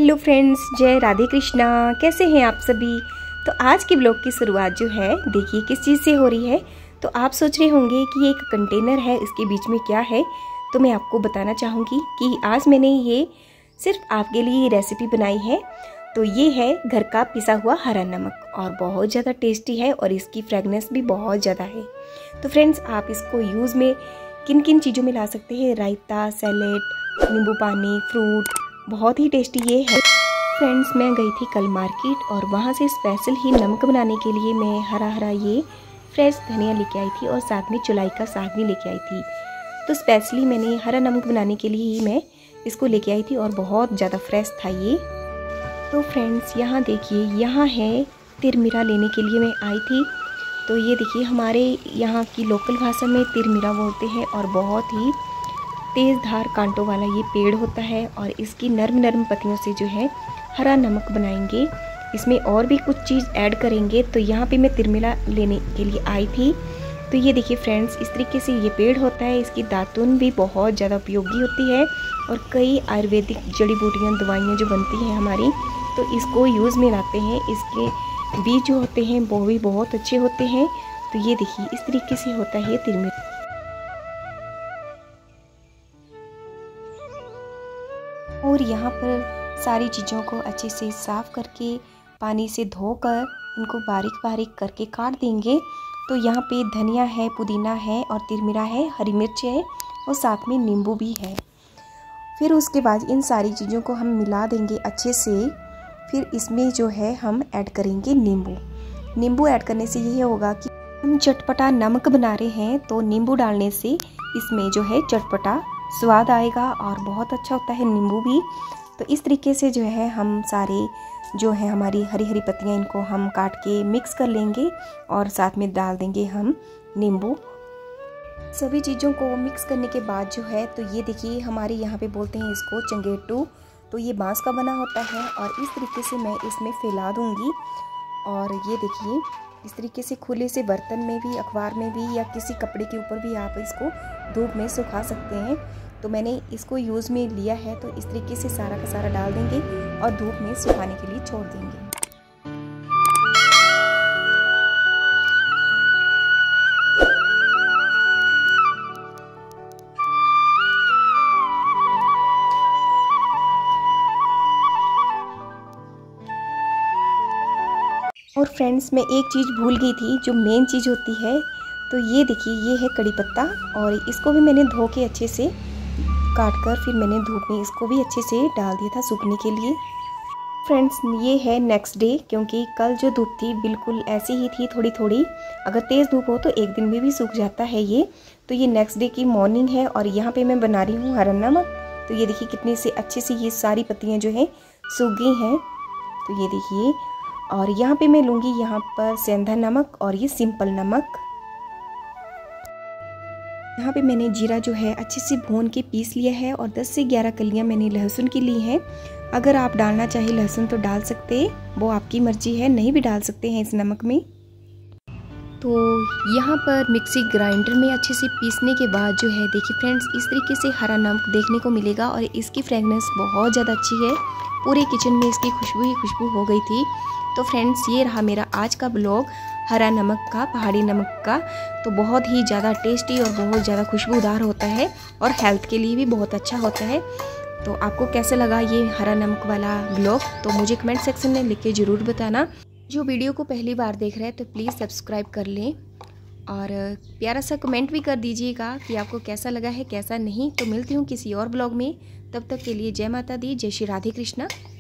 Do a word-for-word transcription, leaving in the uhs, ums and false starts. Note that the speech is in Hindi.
हेलो फ्रेंड्स, जय राधे कृष्णा। कैसे हैं आप सभी। तो आज के ब्लॉग की शुरुआत जो है देखिए किस चीज़ से हो रही है। तो आप सोच रहे होंगे कि ये एक कंटेनर है, इसके बीच में क्या है। तो मैं आपको बताना चाहूँगी कि आज मैंने ये सिर्फ आपके लिए ये रेसिपी बनाई है। तो ये है घर का पिसा हुआ हरा नमक और बहुत ज़्यादा टेस्टी है और इसकी फ्रेगनेंस भी बहुत ज़्यादा है। तो फ्रेंड्स, आप इसको यूज़ में किन किन चीज़ों में ला सकते हैं। रायता, सैलेड, नींबू पानी, फ्रूट, बहुत ही टेस्टी ये है। फ्रेंड्स, मैं गई थी कल मार्केट और वहाँ से स्पेशल ही नमक बनाने के लिए मैं हरा हरा ये फ्रेश धनिया लेके आई थी और साथ में चुलाई का साग भी लेके आई थी। तो स्पेशली मैंने हरा नमक बनाने के लिए ही मैं इसको लेके आई थी और बहुत ज़्यादा फ्रेश था ये। तो फ्रेंड्स, यहाँ देखिए, यहाँ है तिरमिरा लेने के लिए मैं आई थी। तो ये देखिए, हमारे यहाँ की लोकल भाषा में तिरमिरा बोलते हैं और बहुत ही तेज़ धार कांटों वाला ये पेड़ होता है और इसकी नरम नरम पत्तियों से जो है हरा नमक बनाएंगे। इसमें और भी कुछ चीज़ ऐड करेंगे। तो यहाँ पे मैं तिरमिरा लेने के लिए आई थी। तो ये देखिए फ्रेंड्स, इस तरीके से ये पेड़ होता है। इसकी दातुन भी बहुत ज़्यादा उपयोगी होती है और कई आयुर्वेदिक जड़ी बूटियाँ दवाइयाँ जो बनती हैं हमारी, तो इसको यूज़ में लाते हैं। इसके बीज जो होते हैं वो भी बहुत अच्छे होते हैं। तो ये देखिए, इस तरीके से होता है ये तिरमिरा। और यहाँ पर सारी चीज़ों को अच्छे से साफ़ करके पानी से धोकर इनको बारीक बारीक करके काट देंगे। तो यहाँ पे धनिया है, पुदीना है और तिरमिरा है, हरी मिर्च है और साथ में नींबू भी है। फिर उसके बाद इन सारी चीज़ों को हम मिला देंगे अच्छे से। फिर इसमें जो है हम ऐड करेंगे नींबू। नींबू ऐड करने से यही होगा कि हम चटपटा नमक बना रहे हैं, तो नींबू डालने से इसमें जो है चटपटा स्वाद आएगा और बहुत अच्छा होता है नींबू भी। तो इस तरीके से जो है हम सारे जो है हमारी हरी हरी पत्तियां, इनको हम काट के मिक्स कर लेंगे और साथ में डाल देंगे हम नींबू। सभी चीज़ों को मिक्स करने के बाद जो है, तो ये देखिए, हमारे यहाँ पे बोलते हैं इसको चंगेटू। तो ये बांस का बना होता है और इस तरीके से मैं इसमें फैला दूँगी। और ये देखिए, इस तरीके से खुले से बर्तन में भी, अखबार में भी या किसी कपड़े के ऊपर भी आप इसको धूप में सुखा सकते हैं। तो मैंने इसको यूज़ में लिया है। तो इस तरीके से सारा का सारा डाल देंगे और धूप में सुखाने के लिए छोड़ देंगे। और फ्रेंड्स, मैं एक चीज़ भूल गई थी, जो मेन चीज़ होती है। तो ये देखिए, ये है कड़ी पत्ता और इसको भी मैंने धो के अच्छे से काट कर फिर मैंने धूप में इसको भी अच्छे से डाल दिया था सूखने के लिए। फ्रेंड्स, ये है नेक्स्ट डे, क्योंकि कल जो धूप थी बिल्कुल ऐसी ही थी, थोड़ी थोड़ी। अगर तेज़ धूप हो तो एक दिन में भी सूख जाता है ये। तो ये नेक्स्ट डे की मॉर्निंग है और यहाँ पे मैं बना रही हूँ हरा नमक। तो ये देखिए, कितनी से अच्छे से ये सारी पत्तियाँ जो है सूख गई हैं। तो ये देखिए, और यहाँ पे मैं लूँगी यहाँ पर सेंधा नमक और ये सिंपल नमक। यहाँ पे मैंने जीरा जो है अच्छे से भून के पीस लिया है और दस से ग्यारह कलियाँ मैंने लहसुन की ली हैं। अगर आप डालना चाहे लहसुन तो डाल सकते हैं, वो आपकी मर्जी है, नहीं भी डाल सकते हैं इस नमक में। तो यहाँ पर मिक्सी ग्राइंडर में अच्छे से पीसने के बाद जो है, देखिए फ्रेंड्स, इस तरीके से हरा नमक देखने को मिलेगा और इसकी फ्रेगनेंस बहुत ज़्यादा अच्छी है। पूरे किचन में इसकी खुशबू ही खुशबू हो गई थी। तो फ्रेंड्स, ये रहा मेरा आज का ब्लॉग हरा नमक का, पहाड़ी नमक का। तो बहुत ही ज़्यादा टेस्टी और बहुत ज़्यादा खुशबूदार होता है और हेल्थ के लिए भी बहुत अच्छा होता है। तो आपको कैसा लगा ये हरा नमक वाला ब्लॉग, तो मुझे कमेंट सेक्शन में लिख के ज़रूर बताना। जो वीडियो को पहली बार देख रहे हैं तो प्लीज़ सब्सक्राइब कर लें और प्यारा सा कमेंट भी कर दीजिएगा कि आपको कैसा लगा है, कैसा नहीं। तो मिलती हूँ किसी और ब्लॉग में, तब तक के लिए जय माता दी, जय श्री राधे कृष्णा।